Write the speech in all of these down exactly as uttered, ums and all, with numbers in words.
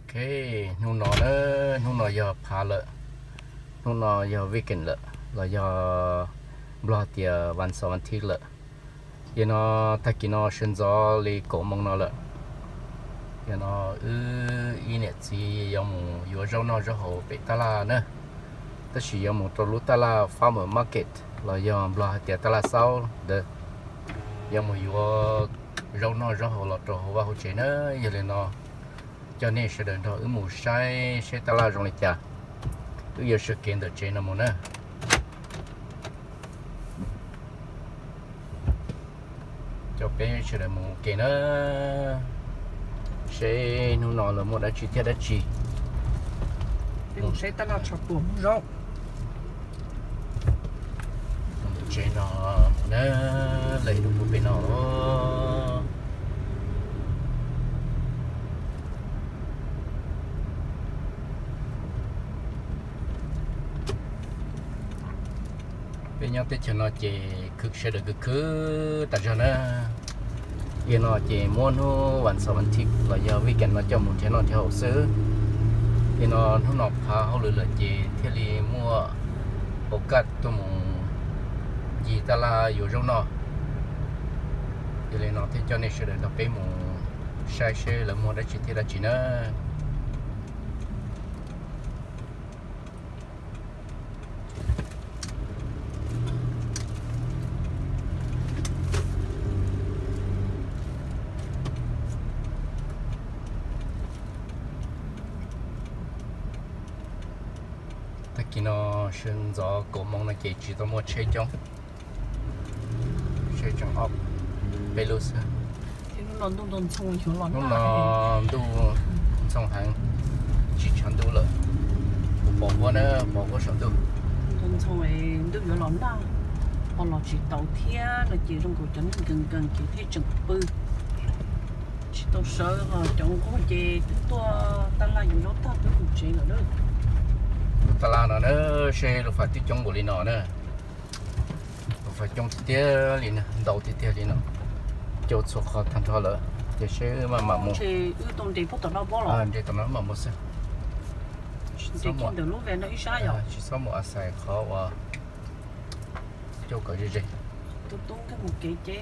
ok nung nó nữa nung nó giờ phá lợ nung nó giờ weekend lợ là giờ bỏ tiệtวันเสาร์วันอาทิตย์lợ giờ nó thay cái nó sinh gió li cổ mông nó lợ giờ nó ừ ý nè chỉ giờ một giờ rau nó rau hồ bị ta la nữa tất chỉ giờ một trâu lúa ta la farmer market là giờ bỏ tiệt ta la sau được giờ một giờ rau nó rau hồ là trâu hồ và hồ chế nữa giờ lên nó cho nên sẽ đợi thôi mù sai sẽ ta la trong này chả cứ giờ sự kiện được chế nó muốn nữa cho bé sẽ đợi mù kiện nữa sẽ nó nói là một đã chi tiết đã chi mình sẽ ta la chọc bùm rau chế nó nữa lấy được một bên nó bên nhau tết cho nó chỉ cực sẽ được cực cứ tại cho nó yên nó chỉ muốn nóวันเสาร์วันอาทิตย์là giờ weekend nó cho một chế nó theo sớ yên nó nó nộp phá họ lừa là chỉ theo li mua ổ cắt tụi mình gì ta làอยู่trong nó giờ nó thì cho nên sẽ được đọc cái một sai sai là mua đã chỉ thì là chỉ nó khi nó sinh gió cổ mong là chỉ chỉ tao mua chơi trong chơi trong ốc Belarus thì nó luôn luôn xong rồi nó nó nó đu xong hàng chỉ chọn đu了bỏ qua nữa bỏ qua sợ đu luôn xong rồi đu vừa lắm đó họ là chỉ tàu thia là chỉ trong cổ trấn gần gần chỉ thấy chừng bự chỉ tàu sơ họ trong có chỉ tua ta làอยู่đó ta tôi cũng chỉ là đó ta la nó nữa xe nó phải tiếp trong bộ lì nó nữa phải trong tiết lì nó đầu tiết lì nó cho số khó thành thọ lỡ để xe mà mà mua thì ưu tông thì phút tao nó bỏ à để tao nó mà mua xe thì khi được lúc về nó ít sai rồi chỉ số một xài khó và cho cái gì gì tôi tung cái một cái chế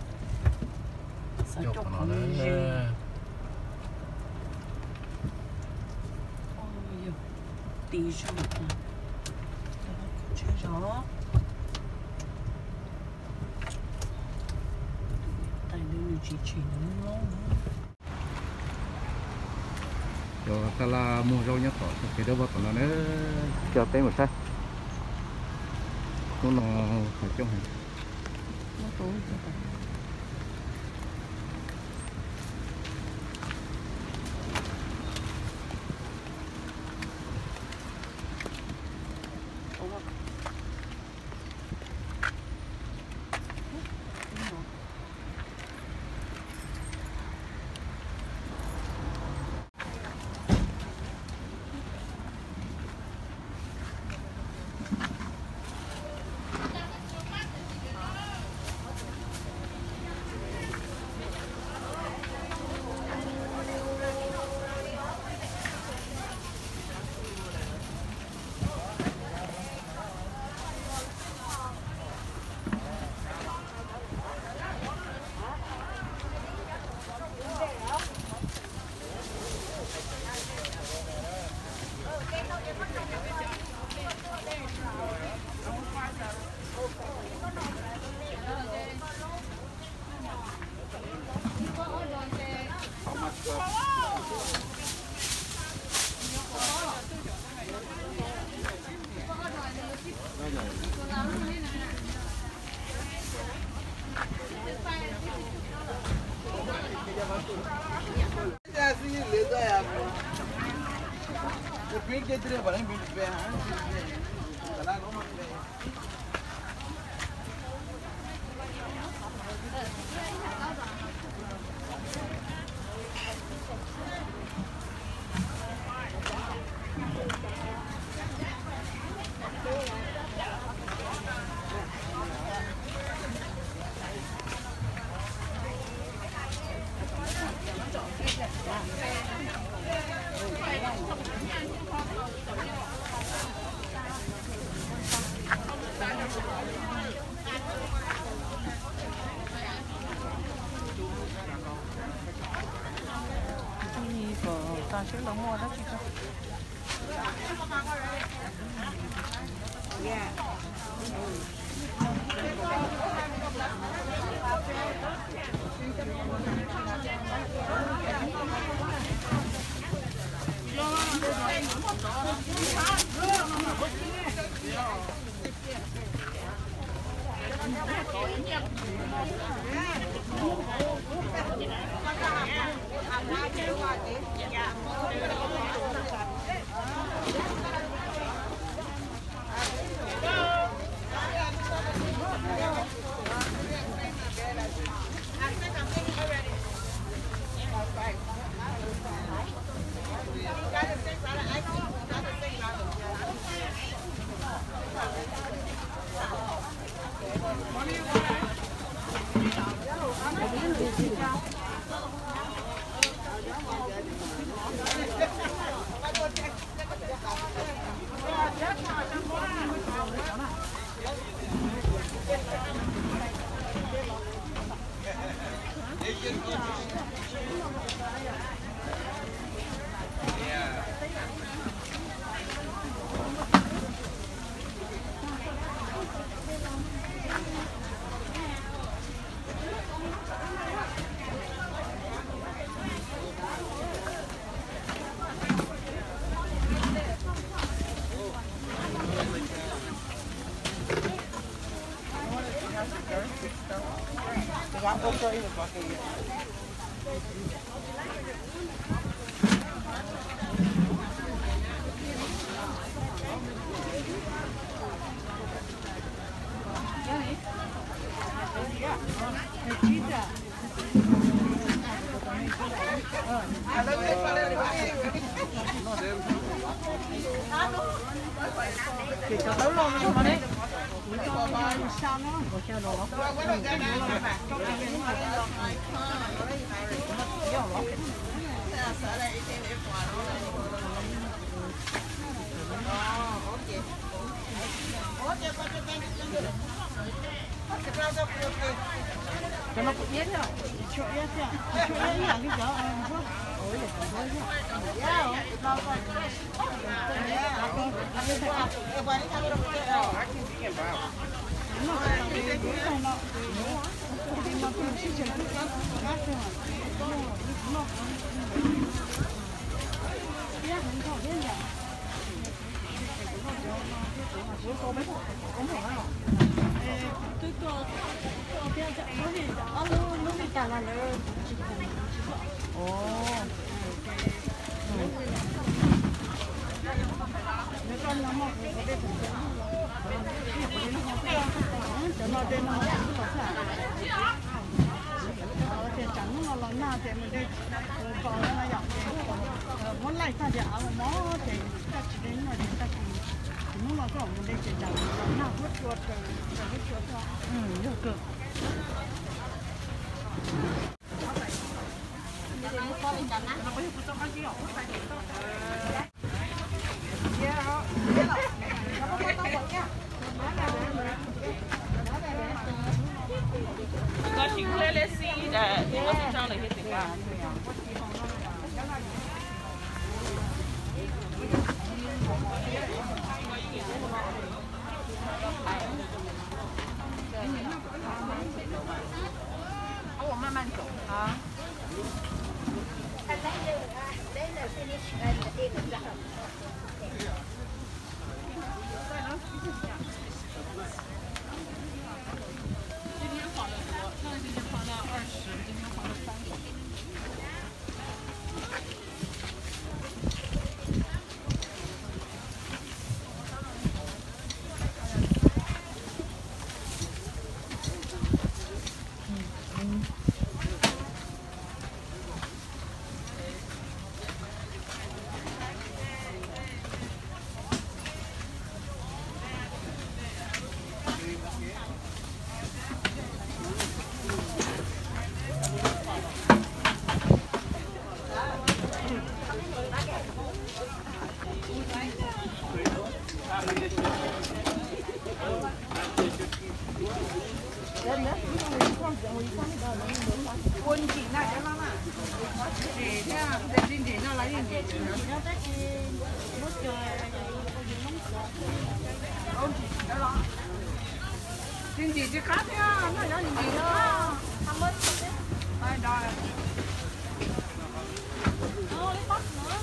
sao cho cho nó con gì nữa đi ra được nè chơi rõ tại nên chỉ chỉ nó rồi ta là mua rau nhát tỏi cái đó vào tỏi nó nữa cho tới một sát nó nó phải trong hành nó tối là chứ là mua đó chứ không. Yeah. Quân chị này cho nó mà. Để thế à, để đi để nó lấy đi để nó tới mất rồi. Ông chị đó đó. Tin gì chứ khác nhá, nó nói gì đó. Không mất. Ai đòi. Ô, lấy bắt nữa.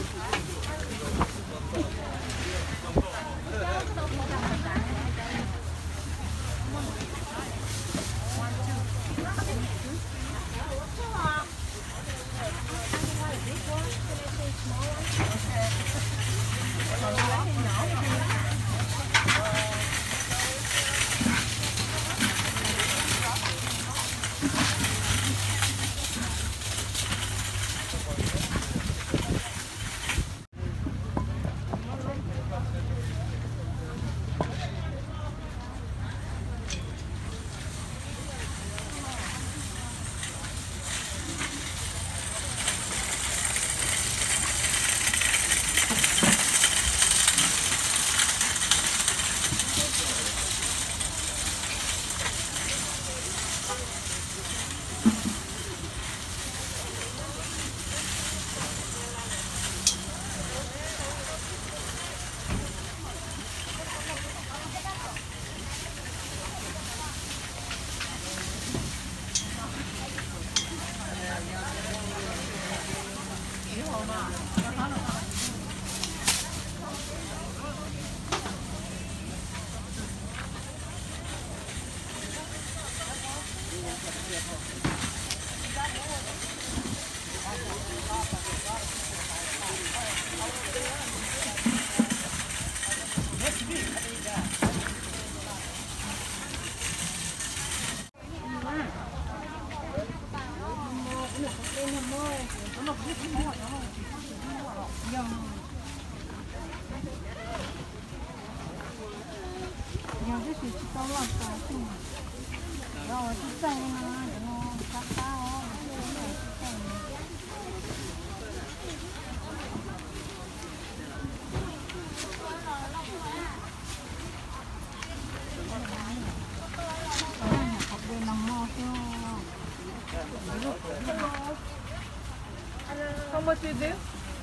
How much is this?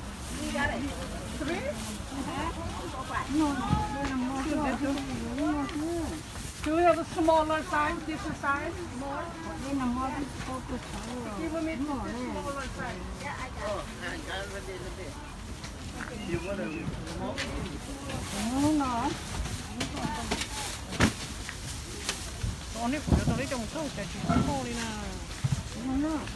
Three? No, do you have a smaller size? This is size? More? Give me smaller size. Only for the little coat that you hold in a. No, no,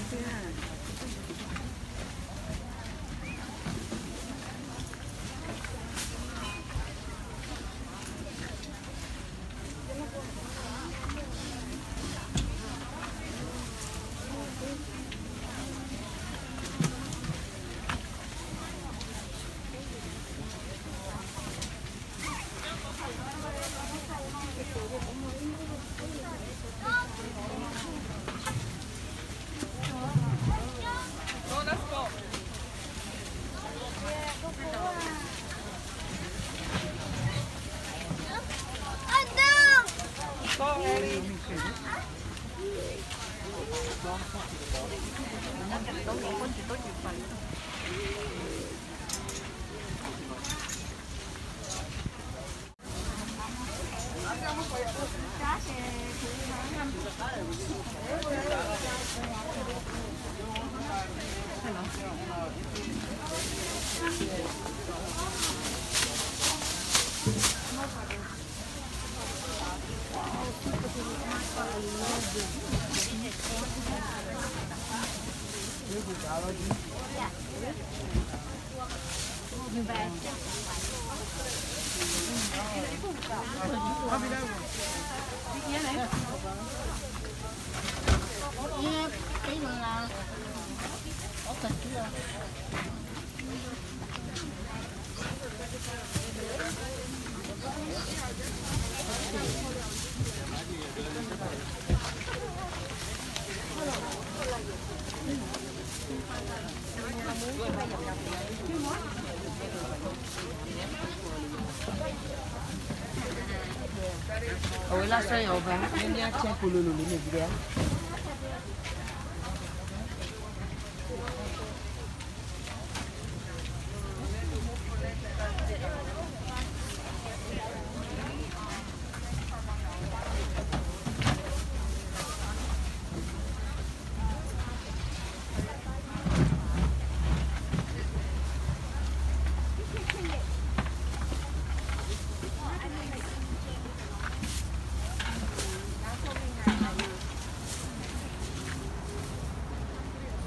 Ôi là sao vậy bạn? Nên ra che phụ lulu lên này đi.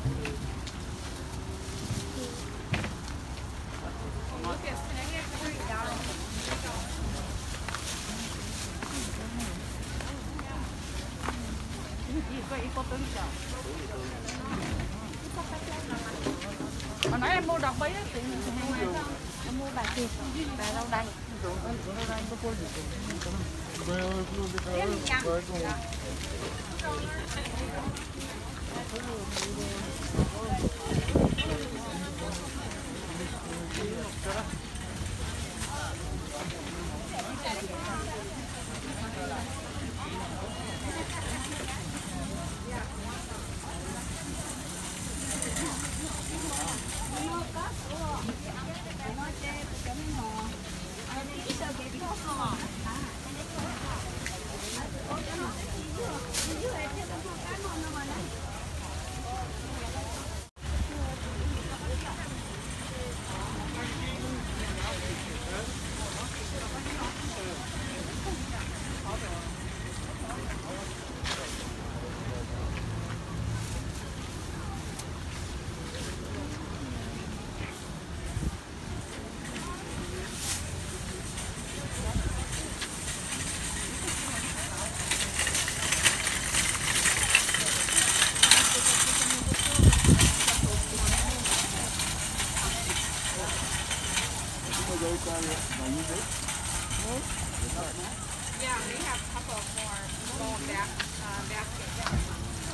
Hồi nãy em mua đọc bấy thì Em mua bài kia, bài rau đay. Yeah, we have a couple more small back, uh, baskets.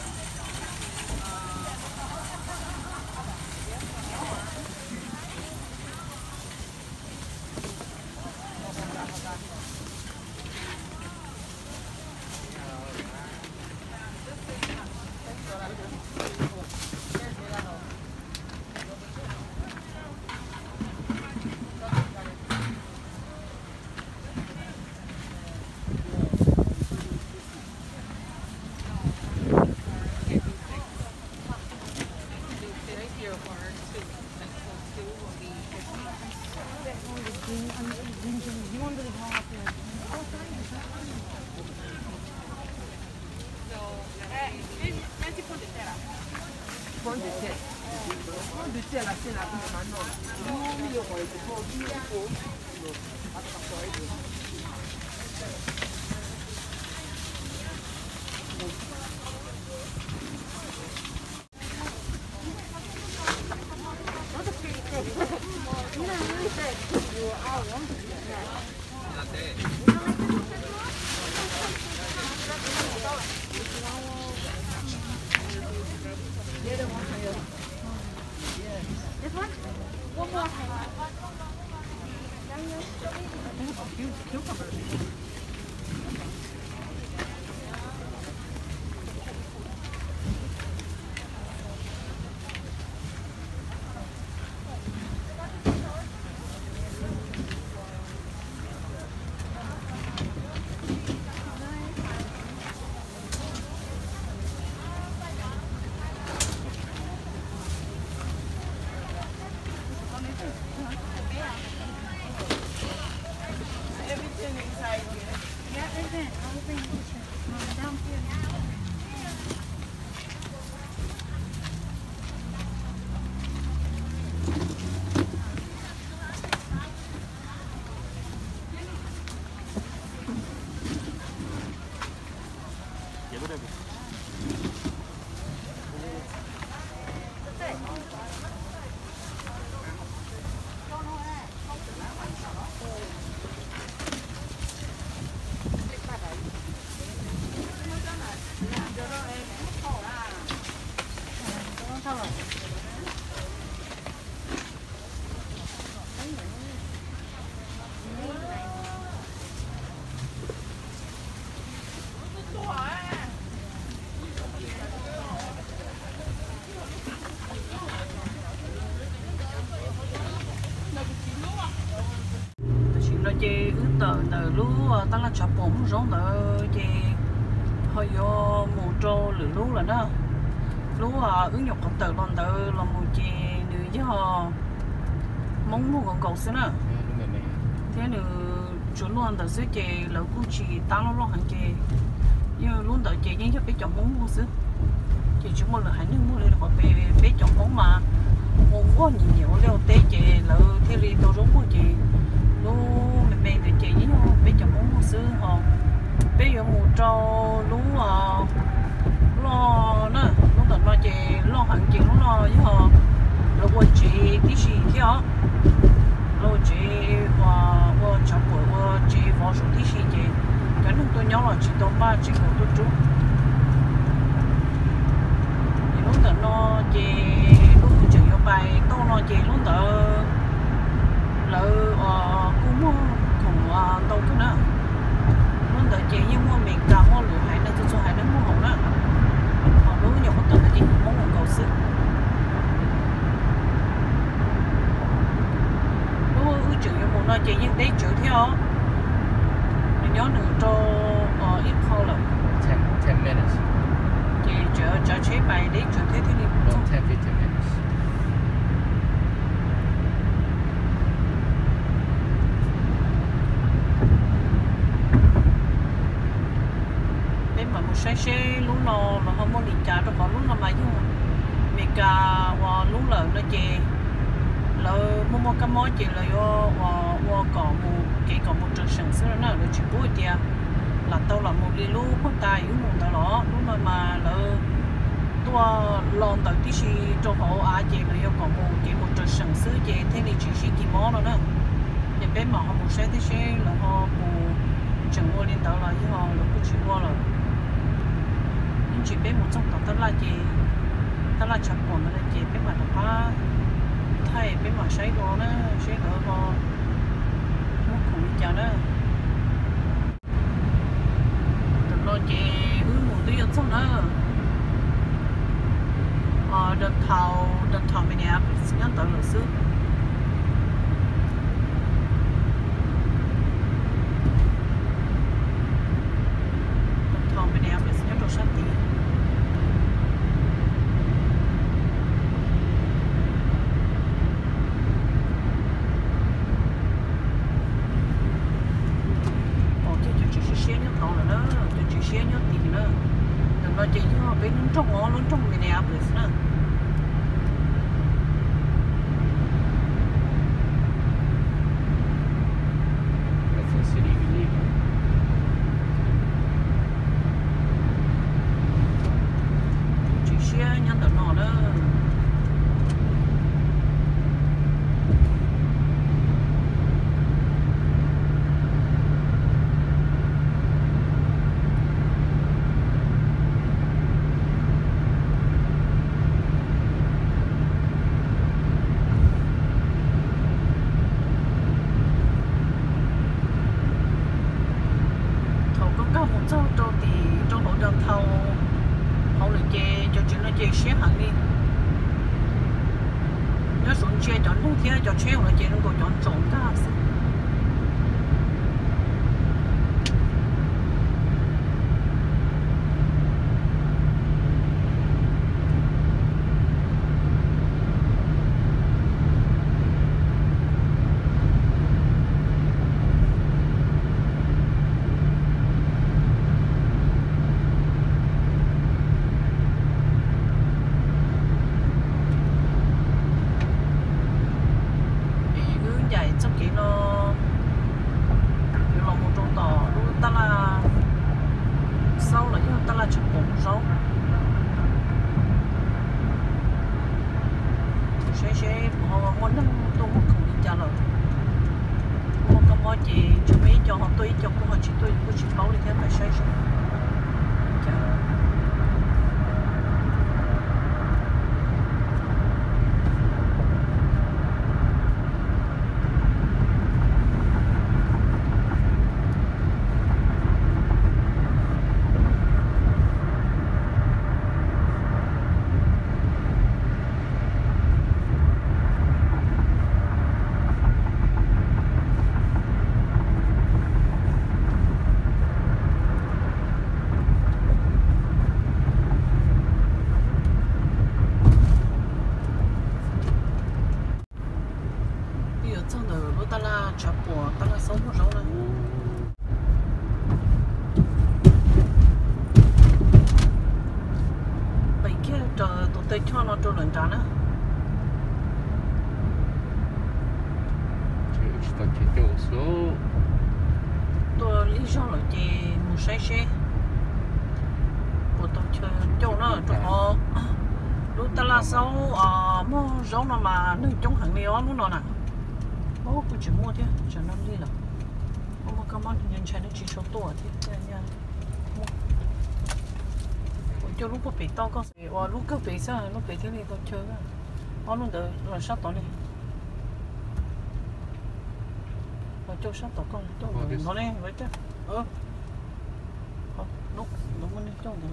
chị ước tờ nợ lú ta là chọc bổng giống nợ chị hơi vô một trâu lửa lú là đó lú ứng dụng công tờ còn tờ là một chị nữ chứ họ mong muốn còn cầu xin à thế nữ chủ luôn tờ xứ chị lỡ cũng chị ta nó lo hàng chị nhưng luôn tờ chị nhưng cho biết chồng muốn mua xứ chị chỉ một lần hai nước mua được họ bé bé có nhiều nhiều leo té chị lỡ thế đi tôi giống của chị lúc mình mình thì chị với nhau bây giờ muốn mua xứ họ bây giờ mua trâu lú à lo nữa lúc đó nó chị lo hàng chị lúc lo với họ lúc của chị tí gì theo lúc chị và và cháu của và chị vào số tí gì chị cái lúc tôi nhớ là chị tôi ba chị của tôi chú lúc đó nó chị lúc chị vô bài tôi nó chị lúc đó lỡ cũng cũng đâu cái nữa lúc đó chị nhưng mà mình cả mua lửa hải này cho hải nó mua hồng đó họ lúc nhiều một tuần là chị muốn một cầu sức lúc ư chữ như một nói chị nhưng đấy chữ theo mình nhớ được cho ít khâu là ten ten minutes. chị chở chở chế bài đấy chữ thế thế đi No, ten fifteen minutes. mà một xe xe lúc nào là không muốn đi trả được còn lúc nào mà nhưng mình cả và lúc lợn nó chè lợn mua một cái món chè là do và và có một cái có một trường sản xuất nó là chỉ bôi tiền là tao là một đi lúc con tài yếu một tao đó lúc nào mà lợn tôi lon tới tí gì cho họ à chè là do có một cái một trường sản xuất chè thế thì chỉ chỉ cái món đó nữa thì bên mà họ một xe tí xe là họ một trường mua lên tao là với họ là cũng chỉ mua rồi chỉ biết một trong tàu là gì ta là chậm còn là gì biết mà nó phá thay biết mà sấy đồ nữa sấy đồ mà nó cũng chả nữa tụi nó chỉ hướng một tí ở trong nữa ờ đợt thầu đợt thầu mình nè nhắn tới là xứ đợt thầu mình nè nhắn đồ sát tí chị nhưng mà bên trong ngõ luôn trong mình đẹp rồi nữa That's the city we live in. chị xe nhân tận nó đó xe hẳn đi nếu xuống xe chọn đúng thế cho xe là chị đừng có chọn trộn cả chỉ tao chỉ chỗ số tôi lý do là chị một xe xe của tao chơi chỗ nó chỗ họ lúc ta là sau à mua rau nó mà nâng trong hàng này nó nó nè ô tôi chỉ mua thế chẳng năm đi là không có cái món nhân chạy nó chỉ số tuổi thế nha cho lúc có bị to có gì và lúc có bị sao lúc bị thế này tôi chơi á nó luôn được rồi sát tao này và cho sát tao con cho nó này vậy chứ ơ lúc lúc mình trong rồi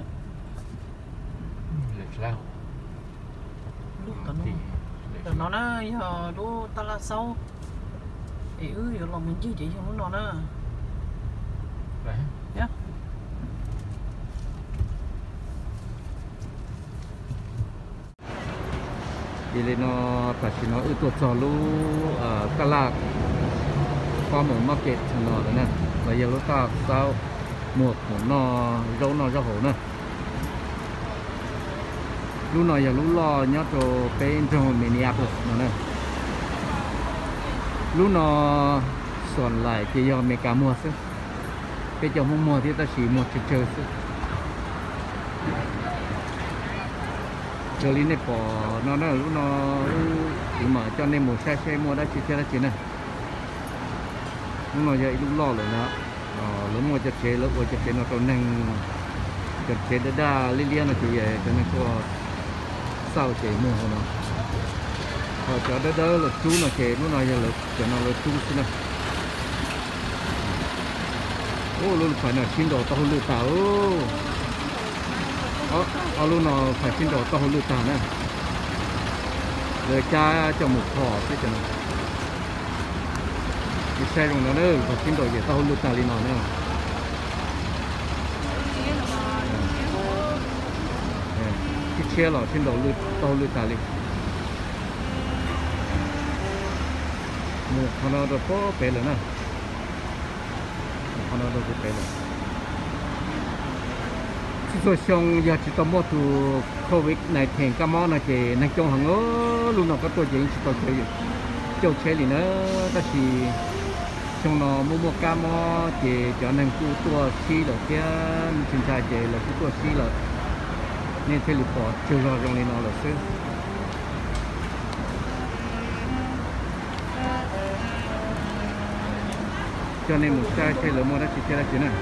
lệch lao lúc tao nó nó nó giờ lúc ta là sau thì ư giờ lòng mình chỉ chỉ cho nó nó đấy nhá đi lên nó tại vì nó ưu tuột cho lu ở Cà Lạc qua một market nó đó nè và giờ lúc ta sao một của nó rau nó rau hổ nè lúc nào giờ lúc lo nhớ cho bên trong Minneapolis nó nè lúc nó soạn lại thì giờ mấy cả mua chứ cái chỗ không mua thì ta chỉ mua chơi chơi chứ giờ lý này bỏ nó nó lúc nó lúc mà cho nên một xe xe mua đã chỉ chơi đã chỉ này lúc nào giờ lúc lo rồi nữa lúc mua chặt chế lúc mua chặt chế nó còn năng chặt chế đã đa liên liên là chỉ vậy cho nên có sao chế mua nó họ cho đỡ đỡ là chú nó chế lúc nào giờ là cho nó là chú xin này ô luôn phải là xin đồ tao lừa tao ó ó luôn nó phải xin đồ tao lừa tao nè rồi cha cho một thỏ cái cho nó cái xe rồi nó nữa phải xin đồ về tao lừa tao đi nó nữa cái xe là xin đồ lừa tao lừa tao đi một con nó được có bé rồi nè nó đâu có phải là chỉ số xong giờ chỉ tao mua từ Covid này thành cái món này thì năng trong hàng ngõ luôn nào có tôi chỉ chỉ tao chơi chơi chơi thì nó ta chỉ trong nó mua mua cái món thì cho nên cứ tua xí rồi kia chúng ta chỉ là cứ tua xí rồi nên thế lực bỏ chơi rồi trong này nó là xứ cho nên một chai chơi lỡ mua đã chỉ chơi là chuyện này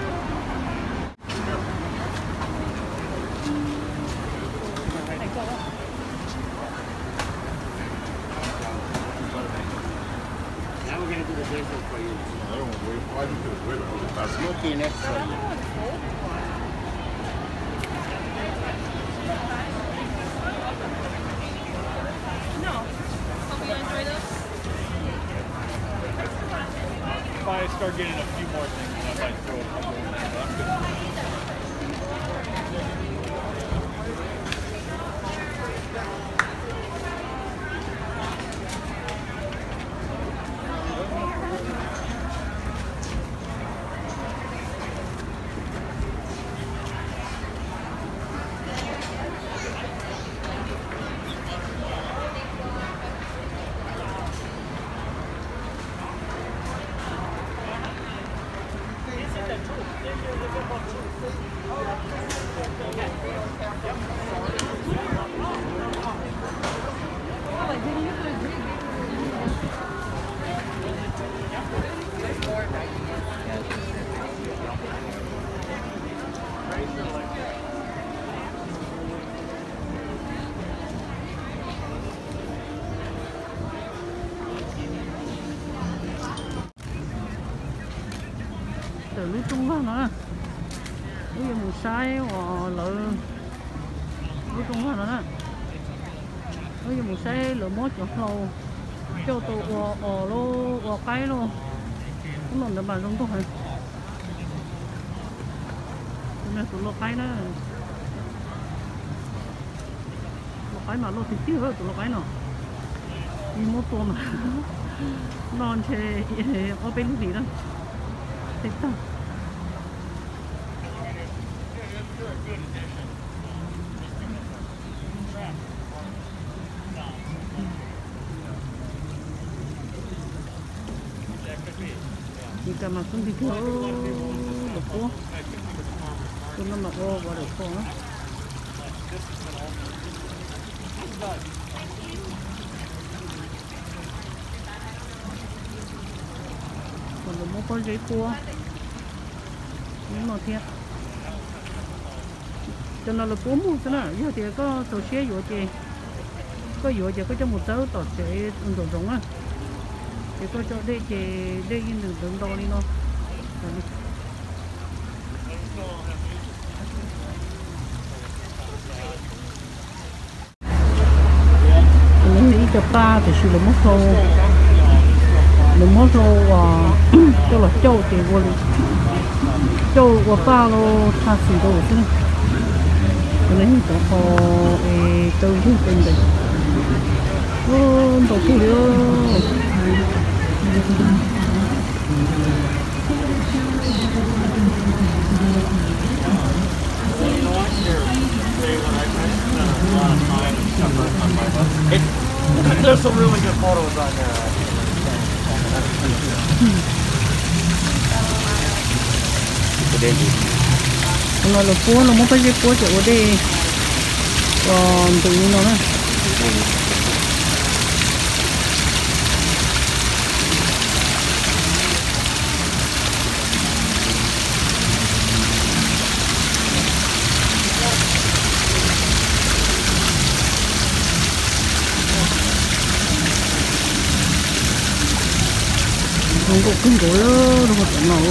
If I start getting a few more things, I might throw a couple in there. But I'm good. từ lúc trung đó nữa bây giờ một sai và lợ lúc trung đó nữa bây giờ một sai lợ mót cho lâu cho tôi ở ở lô ở cái luôn cũng làm được bàn trong tôi nên tụi lô cái đó lô cái mà lô thì tiếc hơn tụi lô cái nào đi mua tôm mà non chơi ở bên gì đó 됐다. cả mà không đi thiếu được quá tôi nó mà ô vào được quá còn được mua con giấy cua những màu thiệt cho nó là cua mua cho nó giờ thì có tổ xe vô chị có vô chị có cho một tớ tổ xe đồ giống á thì có cho đây chị đây in được đường đo đi nó mình nghĩ cho ba thì sự là mất thô là mất thô cho là châu thì vô đi châu của ba lô tha xì đồ chứ lấy cho họ từ cái tình đấy ô đồ kia There's some really good photos on there. nó là cua nó muốn phải cái cua chỗ đây còn tự nhiên nó nữa không có kinh cổ lớn đâu có nào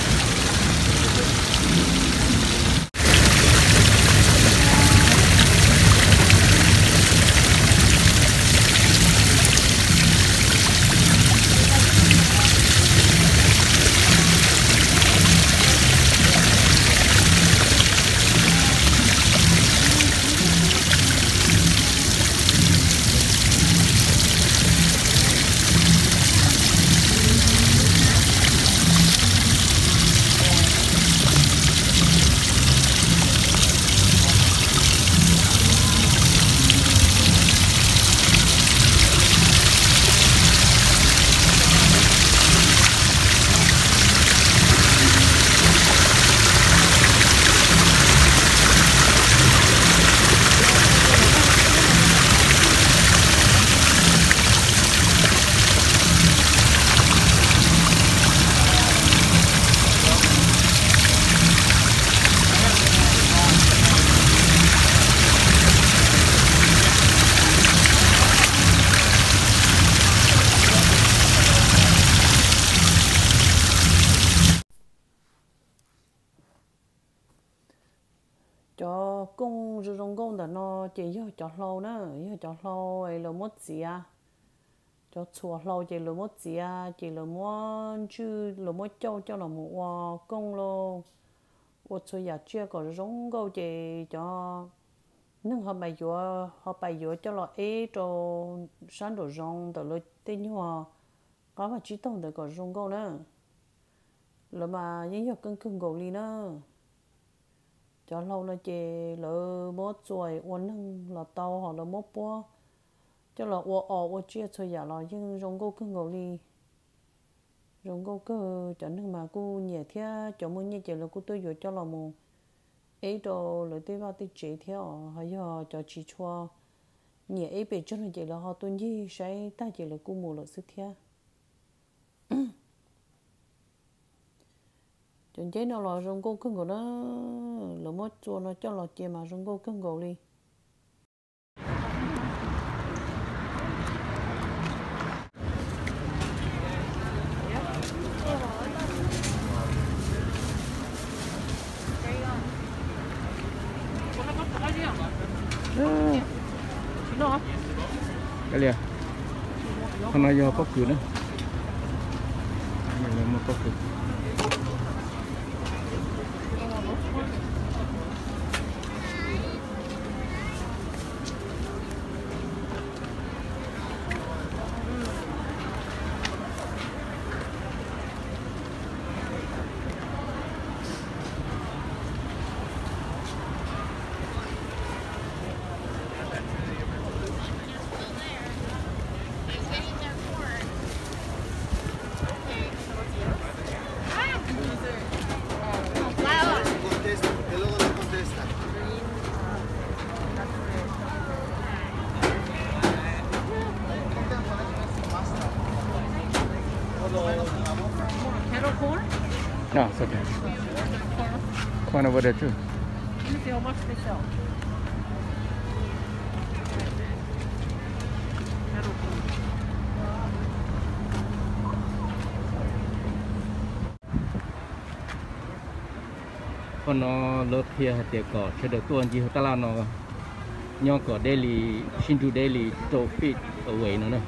cho cung rồi trong cung đó nó chỉ cho cho lâu nữa cho cho lâu ấy là mất gì à cho chùa lâu chỉ là mất gì à chỉ là muốn chứ là mất châu cho là một cung luôn một số nhà chưa có giống câu chỉ cho nhưng họ bày vừa họ bày vừa cho là ấy cho sáng đồ rong từ lúc tên như họ có mà chỉ tông được có giống câu nữa là mà những giờ cưng cưng gầu đi nữa cho lâu là chị lỡ mất rồi uốn nâng là tàu họ là mất bó cho là uốn ở uốn chia thôi giả là nhưng rong câu cưng gầu đi rong câu cơ cho nên mà cô nhẹ thế cho muốn nhẹ chỉ là cô tôi vừa cho là một ấy đồ lỡ tới vào tới chế theo hay giờ cho chị cho nhẹ ấy bị cho nên chỉ là họ tuân gì sai ta chỉ là cô mua là sức thế chuyện chế nào là rong câu cưng gầu đó là mất cho nó cho là chị mà rong câu cưng gầu đi cái gì hôm nay giờ có cửa nữa này là một có cửa No, it's okay. Corn over there too. Let me see how much they sell. Còn nó lợt kia thì có sẽ được tuần gì ta làm nó nhau có daily Shinju daily to fit away nữa nè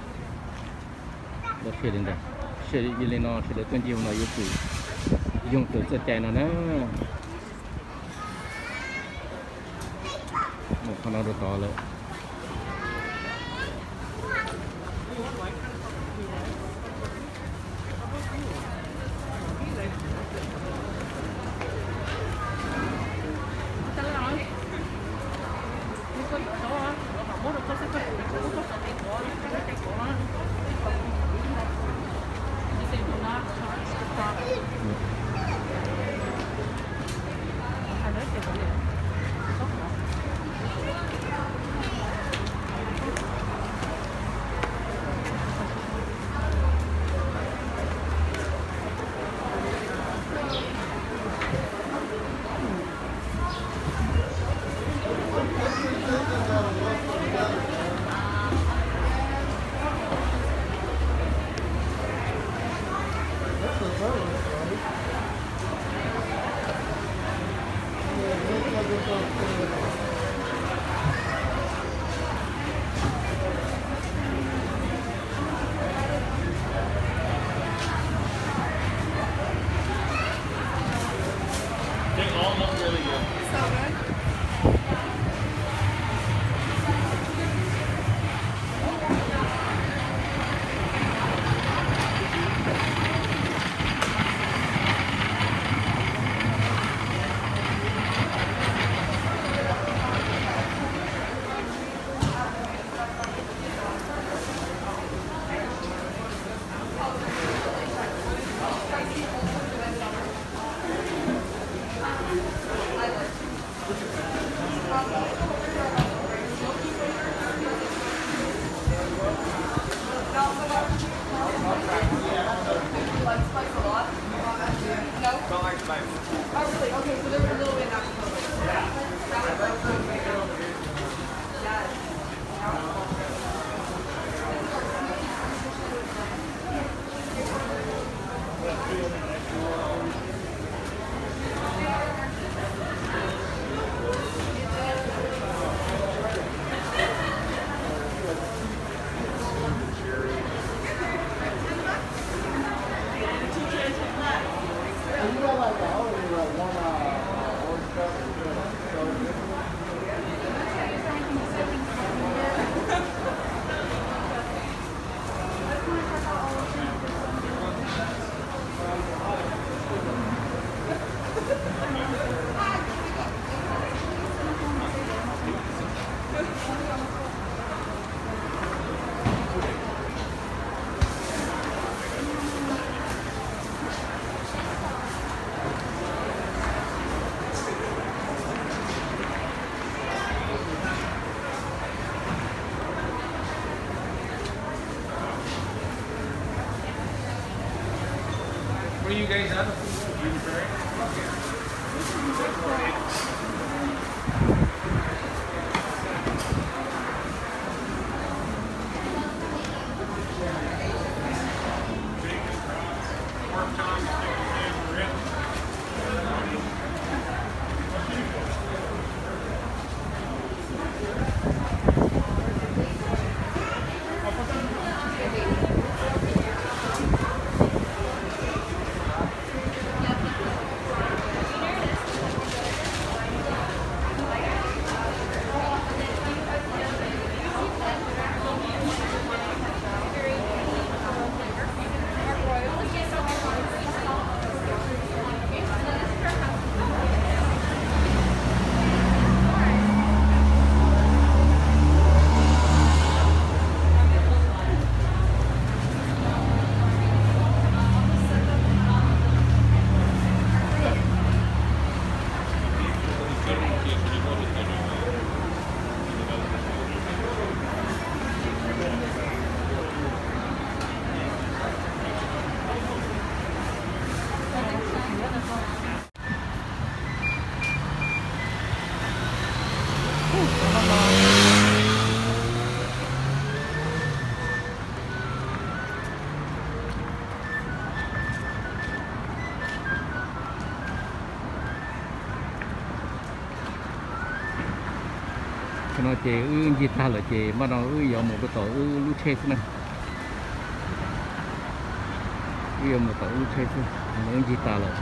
lợt kia đến đây sẽ đi lên nó sẽ được tuần gì nó yêu cầu dùng từ sợi chạy nó nè một con nó được to rồi Where are you guys at? nó chế ư gì ta là chế mà nó ư giờ một cái tổ ư lú chết nữa ư giờ một tổ lú chết nữa nó gì ta là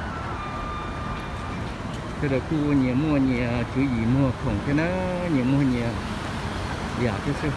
cái đó cu nhiều mua nhiều chữ gì mua không cái nó nhiều mua nhiều giả chứ sao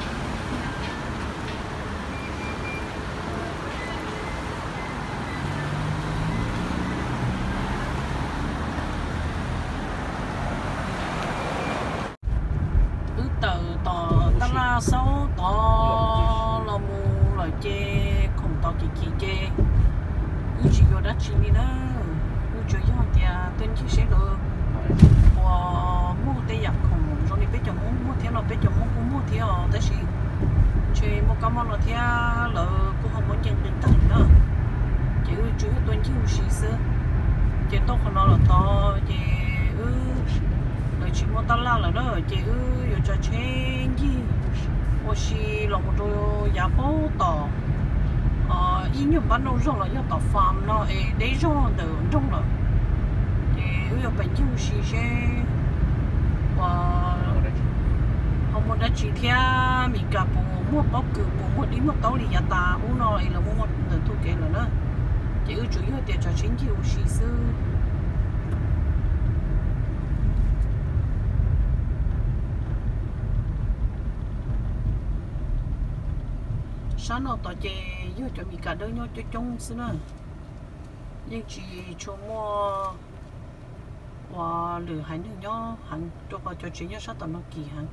sáu tỏ là mu là chê không tỏ kỳ kỳ chê u chỉ có đất chỉ đi nữa u chỉ có tiền tên chỉ sẽ được và mua tiền giặc không rồi đi biết chồng mua mua tiền là biết chồng mua cũng mua tiền ở tới gì chơi mua cam là tiền là cũng không muốn chân đừng tặng nữa chỉ u chỉ có tên chỉ u xí xứ chỉ tốt hơn nó là to chỉ u rồi chỉ mua tao la là đó chỉ u rồi cho chơi gì我是老母猪也包到，呃，一年半都肉了，要到饭了，哎，得肉的肉了，哎，我要本就是些，我，我们的几天米个不摸包个不摸的摸刀里也打，我那哎了摸摸的都给了呢，这个主要的就成就是是。sáng nào tao chơi vô cho mình cả đứa nhau chơi chung xí nữa nhưng chỉ cho mua và lừa hành được nhau hành cho vào cho chuyện nhau sát tao nó kỳ hành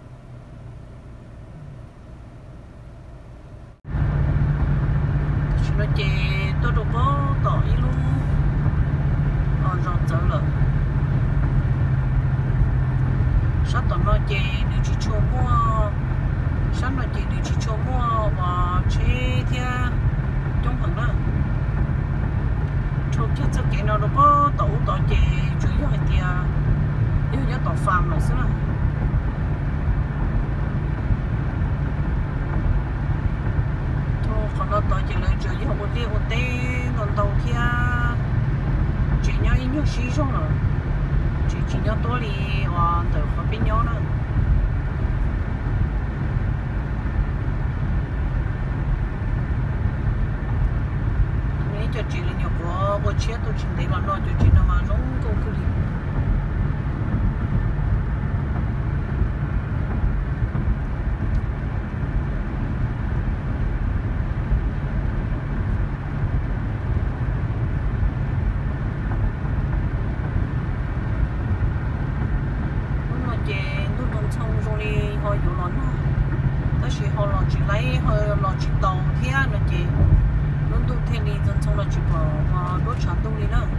chúng nó chơi tôi đâu có tỏ ý luôn ờ rồi trở lại sát tao nó chơi được chỉ cho mua sáng là chị đi chỉ cho mua và chế theo trong phần đó cho cái chất kiện nào nó có tủ tỏi chị chủ yếu là tiền yếu nhất tỏi phàm là xí nào thôi còn nó tỏi chị lấy chủ yếu một đi một tê còn tàu theo chị nhau ít nhau xí xong rồi chị chỉ nhau tối đi và từ khỏi bên nhau nữa cho chị là nhiều của bộ chết tôi chỉ thấy là nó cho chị nó mà giống câu cứ đi lúc mà chị tôi còn xong rồi đi họอยู่ร้อนนะแต่chị họ lo chị lấy họ lo chị tàu thế là chị luôn tụ thiên đi dân trong là chỉ có mà đốt sáng tụ đi nữa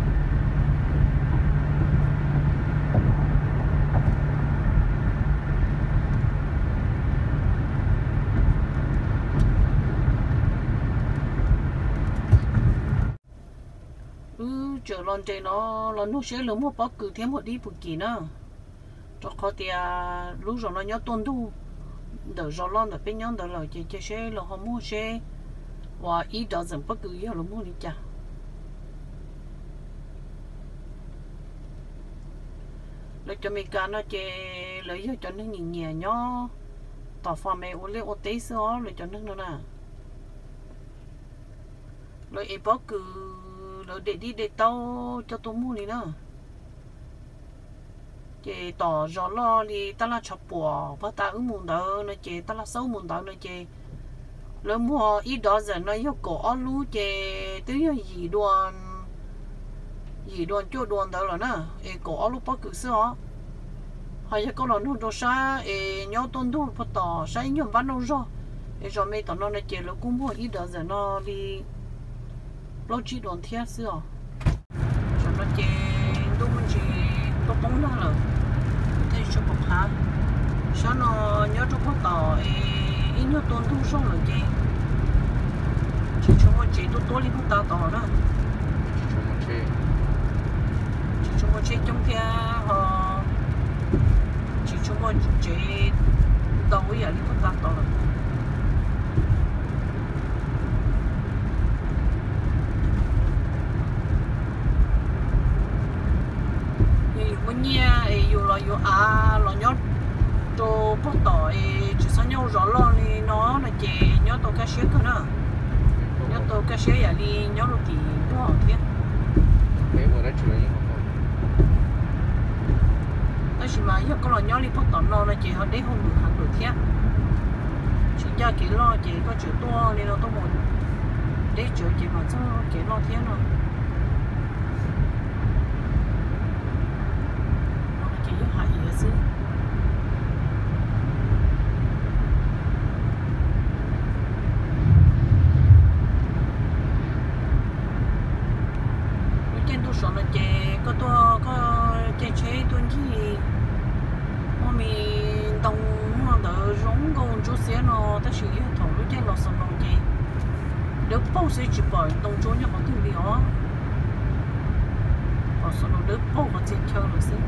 ừ chờ lon chơi nó lon nó sẽ lớn một bao cử thêm một đi một kỳ nữa cho khó tiền lúc rồi nó nhớ tuân thu đỡ rồi lon đỡ bên nhau đỡ là chơi chơi sẽ là họ mua sẽ và ít đó dần bất cứ gì là mua đi chả lấy cho mình cả nó chơi lấy cho nó nhìn nhẹ nhó tỏ phàm mẹ ô lấy ô tế xó lấy cho nó nữa nè lấy bất cứ lấy để đi để tao cho tôi mua đi nữa chơi tỏ rõ lo đi ta là chọc bùa và ta ứng muốn đó nó chơi ta là xấu muốn đó nó chơi lỡ mua ít đó giờ nó yêu cổ lú chè tới gì đoàn gì đoàn cho đoàn đó là nè e cổ lú bắt cứ xưa hay là có lần nó sa e nhau tôn thu bắt tỏ sa nhau bán đâu rồi e rồi mấy tao nó này chè lỡ cũng mua ít đó giờ nó đi lo chỉ đoàn thiệt xưa rồi nó chè tôi mình chỉ có bóng ra rồi thấy cho bọc hả sao nó nhớ cho bắt tỏ e ít nhiều tôn thu xong rồi chị chị cho một chị tôi tối đi bắt tao tỏ đó chỉ cho một chị chị cho một chị trong kia họ chị cho một chị đầu ấy đi bắt tao tỏ rồi thì muốn nghe dù là dù à là nhót cho bắt tỏ cá xé cơ nữa nhớ tô cá xé ya đi nhớ đồ thì đó thế thế vừa đã chửi đó chỉ mà giờ có là nhớ đi bắt tận nó là chị họ để không được hàng được thế chỉ ra cái lo chị có chịu to nên nó tôi muốn để chịu chị mà cho cái lo thế nó chị giúp hại gì xứ số là chế có to có chế chế tuần gì mà mình đồng nó đỡ giống con chú xé nó ta chỉ thầu lúc chế lọt sòng đồng chế nếu bao sẽ chỉ bỏ đồng chú nhá có thứ gì đó bỏ số nó đỡ bao mà chế chơi rồi xí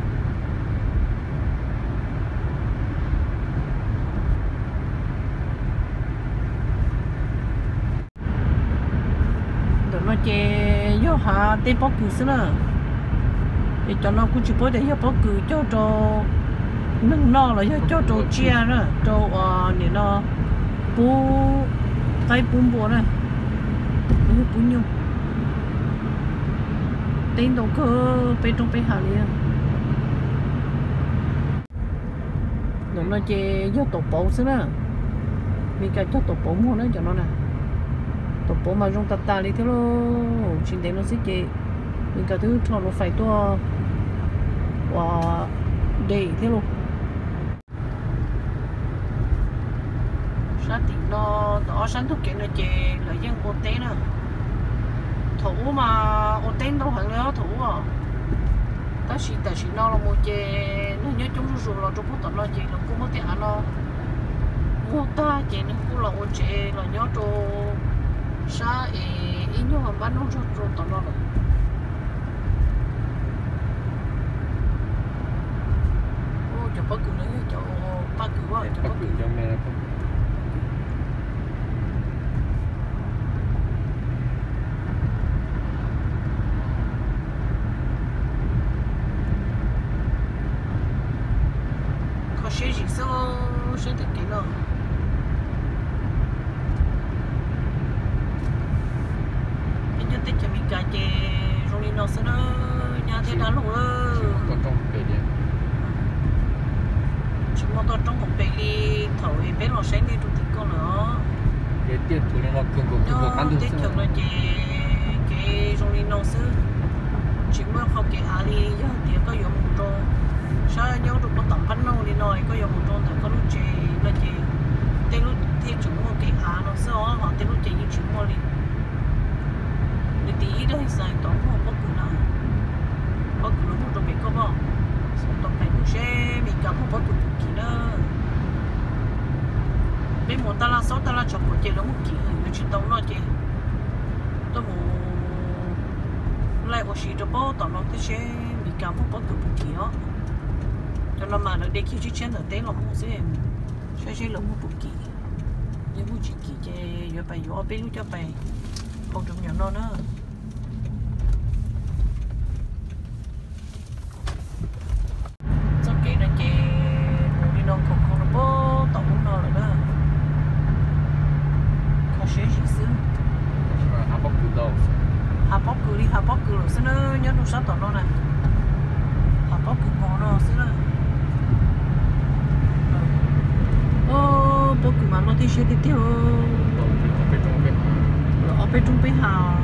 nó chế yo hà tê bóc cừu xí nữa để cho nó cũng chỉ bóc để yo bóc cừu cho cho nâng no là yo cho cho chia nữa cho ờ để nó bù cái bún bò này nó bún nhiều tên đâu cơ bên trong bên hà liền rồi nó chế yo tổ bò xí nữa mình cái cho tổ bò mua nữa cho nó nè tổ bố mà dùng tạt tạt đi thế luôn, chính đến nó sẽ chế, mình cả thứ cho nó phải to, và để thế luôn. Sát tỉnh nó đó sáng thức kiện là chế là dân ô tên à, thủ mà ô tên đâu hẳn nữa thủ à, ta chỉ ta chỉ nó là một chế, nó nhớ chúng rồi là trong phút nó chế là cũng mất tiền nó, mua ta chế nó cũng là ô chế là nhớ cho sa e inyo ang banong sa troto no oh cho bắt cừu nữa cho bắt cừu quá cho bắt cừu cho mẹ nó có sẽ gì sao sẽ được cái nào tích cho mình cả chế rồi đi nó sẽ nó nhà thế đó luôn ơ còn trong bể đi chúng nó to trong một bể đi thổi bé nó sáng đi trong thịt con nữa cái tiền thủ nó cường cường cường cường ăn được tích cho nó chế cái rồi đi nó sẽ chỉ mới học cái à đi giờ thì có dùng một trâu sao nhớ được có tầm bắt nâu đi nói có dùng một trâu thì có lúc chế là chế tên lúc thì chúng một cái à nó sẽ họ tên lúc chế như chúng mua đi tí đó thì sai tổng một bốc cừu nào bốc cừu nó một trong mấy con bò tổng phải một xe mình cầm một bốc cừu kỳ nữa bên một ta la sáu ta la chọc một chế nó một kỳ người chuyên tổng nó chế tôi một lại một xí cho bò tổng nó thì xe mình cầm một bốc cừu kỳ đó cho nó mà nó để khi chuyên ở đây là một xe xe xe là một kỳ nhưng một chỉ kỳ chế giờ phải giờ bên lúc cho phải không trong nhà nó nữa cho cái này cái một đi nó không không nó bó tổng nó rồi đó có sẽ gì xứ hấp bóc cừu đâu hấp bóc cừu đi hấp bóc cừu rồi xứ nó nhớ nó sát tổng nó này hấp bóc cừu ngon nó xứ nó ô bóc cừu mà nó thì sẽ tiếp theo ở bên trong bên hà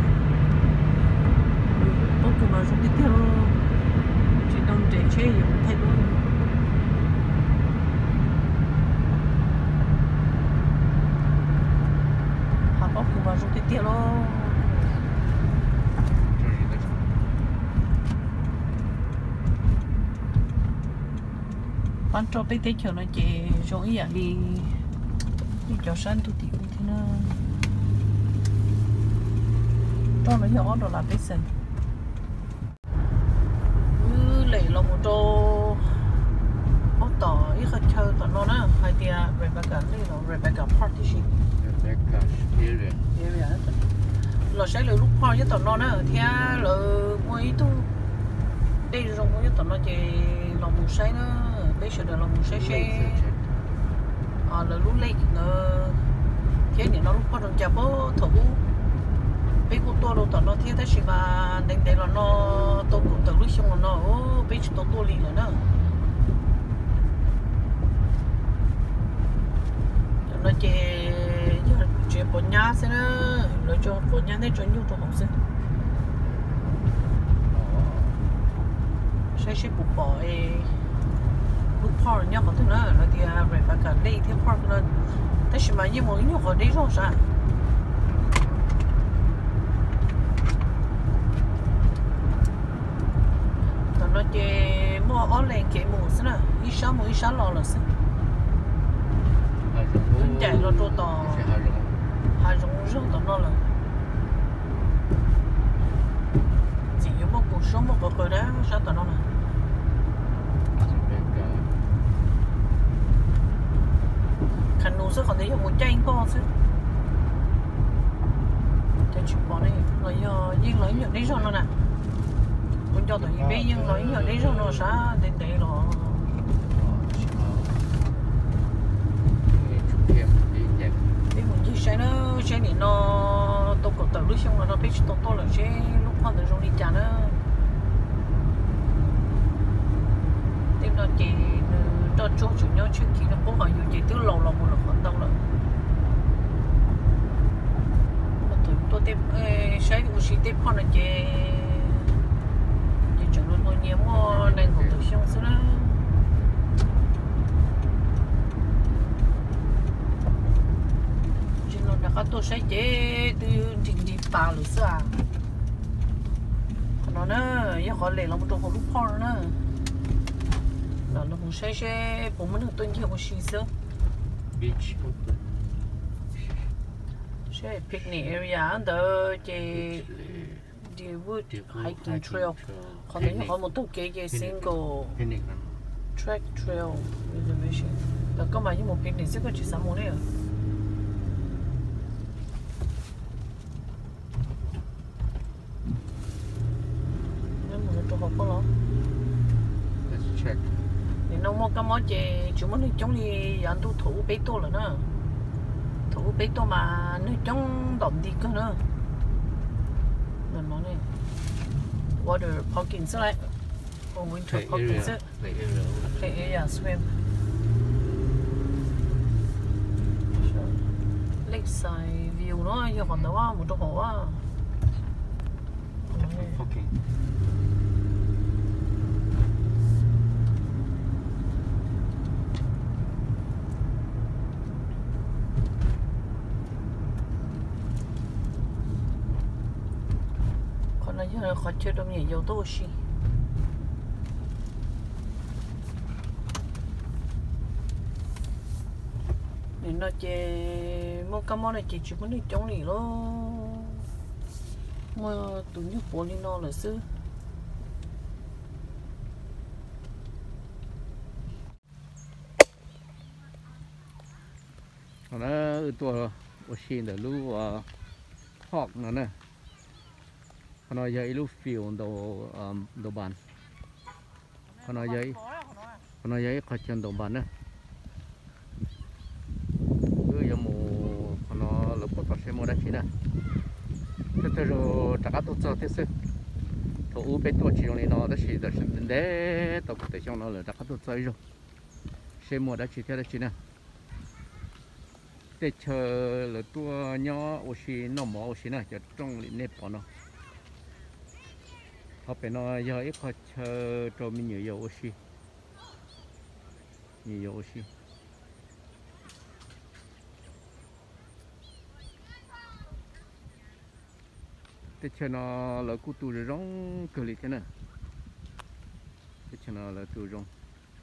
bố cừu mà trong tiếp theo chỉ đông để chơi dùng thay đổi hà bố cừu mà trong tiếp theo lo quan trọng bên tiếp theo nó chỉ giống như đi đi cho sáng tụi tiểu thì nó cho nó nhỏ đó là bếp sình như lấy lòng một trâu bóc tỏ ít khách chơi tận nó nè hai tia Rebecca lấy nó Rebecca Partition Rebecca area area là sẽ lấy lúc hoa với tận nó nè theo là mỗi tu đây rồi mỗi tận nó chỉ lòng một say nữa bây giờ là lòng một say say à là lúc lấy nữa thế thì nó lúc có đồng chả bố thấu bây cô tua đâu tao nó thế thế gì mà đến đây là nó tôi cũng từ lúc xong nó bây giờ tôi tua liền rồi nữa nó chơi chơi bốn nhà xem nữa rồi cho bốn nhà này cho nhiều cho học sinh sẽ sẽ bục bỏ lúc park nhau có thứ nữa là thì phải phải cả đây thì park nó thế gì mà như một nhiều họ đi rồi sao nó chơi mua ở lên cái mù xí nè ít sáu mù ít sáu lò là xí cứ chạy nó trôi tò hai rong rong tao nó là chỉ có một cuộc sống một cuộc đời đó sao tao nó nè khăn nụ sẽ còn thấy một chai to xí chai chụp bỏ này lấy riêng lấy nhiều đấy rồi nó nè con cho tụi bé nhưng nói nhiều đấy rồi nó sao đến đây rồi đi muốn gì sẽ nó sẽ thì nó tôi có tự lúc xong rồi nó biết tôi tôi là sẽ lúc họ tự dùng đi chả nữa nên nó chỉ cho chỗ chủ nhau chuyện gì nó cũng phải dùng gì từ lâu lâu một lần còn đâu rồi tôi tôi tiếp sẽ cũng chỉ tiếp con là chỉ chẳng luôn thôi nhiều mua đang còn tự xong xíu đó chỉ nó đã có tôi sẽ chế từ trình đi bà rồi sao còn nó nữa giờ họ lấy làm một đồ lúc phò nữa là nó cũng sẽ sẽ bốn mươi tuần kia có gì sao beach sẽ picnic area đó chế the wood hiking trail còn nếu họ một tổ cái cái single track trail reservation đó có mà như một picnic sẽ có chỉ sáu món đấy à nếu mà nó học có lo let's check thì nó mua cái món gì chúng mình chống đi ăn tu thủ bê tô rồi nữa thủ bê tô mà nó chống động đi cơ nữa mình món này water parking sẽ lại or winter parking sẽ play area swim lakeside view nó giờ còn đâu á một chỗ hồ á parking giờ khó chơi đâu nhiều dầu tô xí nên nó chơi mua cái món này chỉ chụp mấy trong này luôn mua tụi nhóc bò đi nó là xứ nóตัวโอชินเดี๋ยวรู้ว่าหอกนั่นน่ะnó dây lúc phiêu đồ đồ bàn nó dây nó dây khó chân đồ bàn nữa cứ giờ mù nó lúc bắt đầu mua đã chỉ nè thế thế rồi chắc tôi cho thế sự thủ bên tôi chỉ này nó đã chỉ đã chỉ đến đấy tôi có thể cho nó là chắc tôi chơi rồi xe mua đã chỉ thế đã chỉ nè để chờ là tua nhỏ oxy nó mỏ oxy nè cho trong lĩnh nếp của nó họ phải nói giờ ít họ chờ cho mình nhiều dầu oxy nhiều dầu oxy để cho nó là cụ tù rong cơ lịch thế này để cho nó là tù rong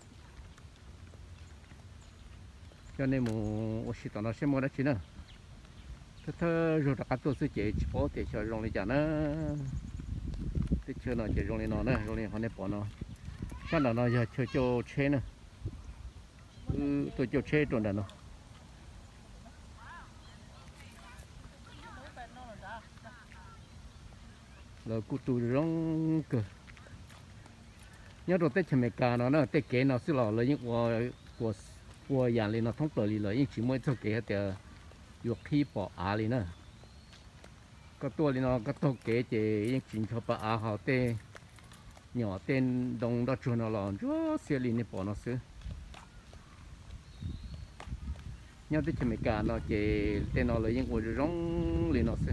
cho nên một oxy tao nó sẽ mua đó chứ nè thế thôi rồi các tôi sẽ chỉ có thể cho rong lên chả nữa để chơi nó chỉ rong lên nó nè rong lên họ nếp bỏ nó chắc là nó giờ chơi cho chế nè ừ, tôi cho chế trộn đàn nó rồi cụ tù rong cơ nhớ rồi tết chèm cà nó nó tết kế nó xí lò lấy những của của của nhà lên nó thông tổ đi lấy những chỉ mới cho kế thì yuộc khi bỏ á đi nữa có tua đi nó có tua kế chế những chuyện cho bà á họ tê nhỏ tên đông đó chuột nó lòn chúa xe đi này bỏ nó xứ nhau tới chừng mấy cả nó chế tên nó là những người rong lên nó xứ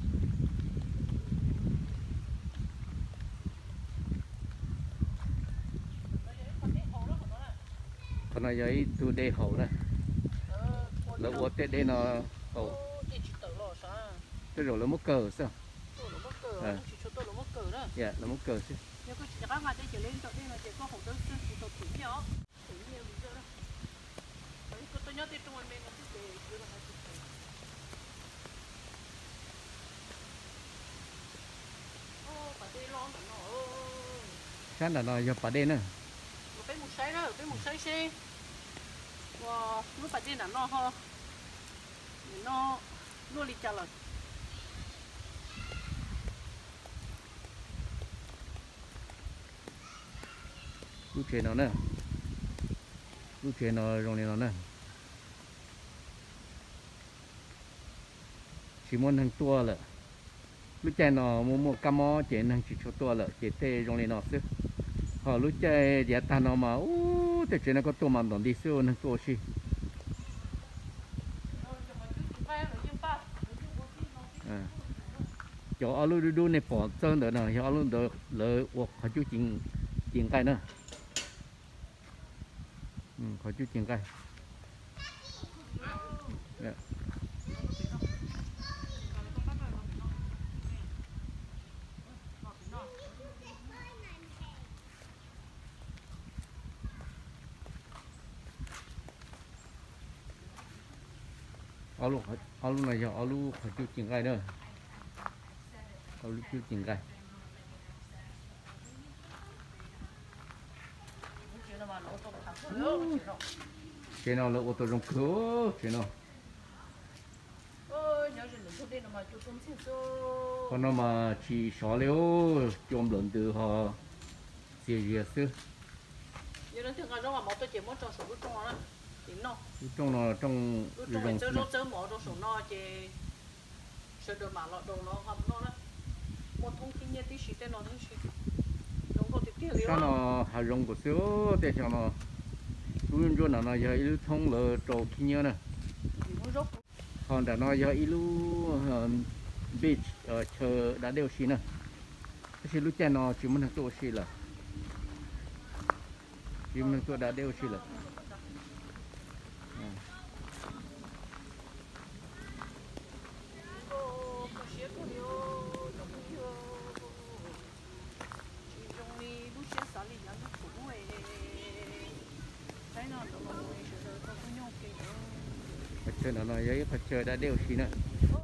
còn nó giấy tu đê hậu này là uống tết đây nó hậu cái rồi là mất cờ sao à dạ là mất cờ chứ nếu có chỉ các ngài đây chỉ lên chỗ đây là chỉ có hậu đơn chân chỉ tổ thủy nhỏ thủy nhiều bây giờ đó đấy có tôi nhớ tới trong mình nó cứ về cứ là hai chục ô bà đây lo mà nó chắc là nó do bà đây nữa một cái một sấy đó cái một sấy xe wow lúc bà đây là nó ho nó nó đi chả rồi lúc chuyện nó nè lúc chuyện nó rong lên nó nè chỉ muốn thằng tua là lúc chuyện nó mua mua cam mò chuyện thằng chỉ cho tua là chỉ tê rong lên nó xứ họ lúc chuyện giờ ta nó mà ô thế chuyện nó có tua mà đòn đi xứ thằng tua xí à cho alu đu đu này bỏ chân đó nè cho alu đó lỡ hoặc họ chú chuyện chuyện cái nữa ừ, họ chú chuyện cái yeah. alu alu này cho alu họ chú chuyện cái nữa alu chú chuyện cái cái nào là ô tô rong cửa cái nào còn nó mà chỉ xóa liêu chôm lần từ họ xìa xìa xứ giờ nó thường là mà tôi chỉ muốn trong số trong nó điểm nó trong nó trong trong mình chơi nó chơi mỏ trong số nó chỉ chơi được mà lọ đồ nó hầm nó đó một thông tin như tí xí tên nó thế xí cho nó hà rong của xíu để cho nó luôn luôn là nó giờ ilu thông là trâu kia nhớ nè còn đã nó giờ ilu beach ở chờ đã đều xí nè cái xí lúc trên nó chỉ muốn thằng tôi xí là chỉ muốn tôi đã đều xí là phải chơi nó nói giấy phải chơi đã đều xí nè